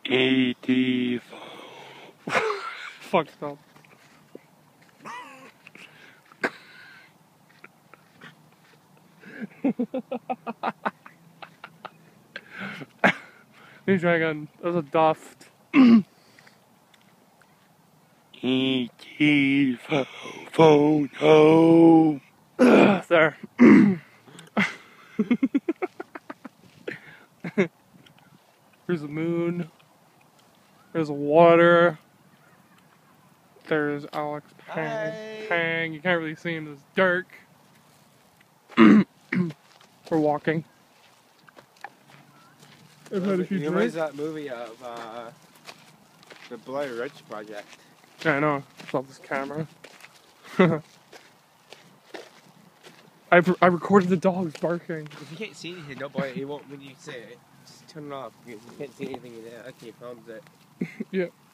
80. Fucked up. New Dragon, that was a daft. 80 phone home. There. There's the moon. There's water. There's Alex Pang. You can't really see him. There's Dirk. We're walking. I've had a few You drinks. that movie of the Blair Ridge Project? Yeah, I know. I love this camera. I recorded the dogs barking. If you can't see anything, don't bother. It won't when you say it. Just turn it off because you can't see anything in there. Okay, films it. Yeah.